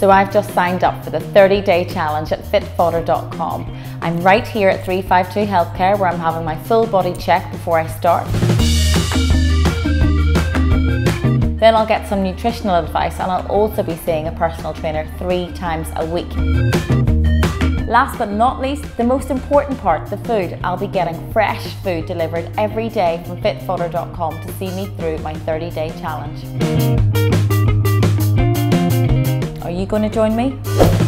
So I've just signed up for the 30-day challenge at fitfodder.com. I'm right here at 352 Healthcare where I'm having my full body check before I start. Then I'll get some nutritional advice and I'll also be seeing a personal trainer 3 times a week. Last but not least, the most important part, the food. I'll be getting fresh food delivered every day from fitfodder.com to see me through my 30-day challenge. Are you going to join me?